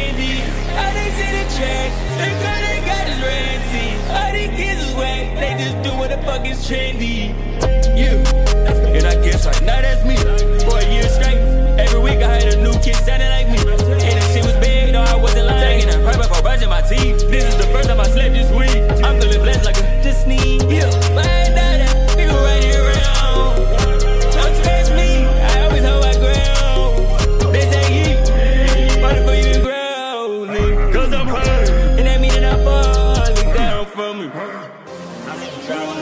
candy. All they see the track, the girl they got is ranty. All these kids is whack, they just do what the fuck is trendy. Yeah, and I guess like, now that's me. For a year straight, every week I had a new kid sounding like me. And the shit was big, no I wasn't lying. Taking a private for brushing my teeth. This is the first time I slept this week. I'm feeling blessed like a Disney. Yeah, but I ain't done that, people right here around. Don't test me, I always hold my ground. They say eat, but for you to grow, nigga. Cause I'm hurt, and that mean that I'm falling down from me.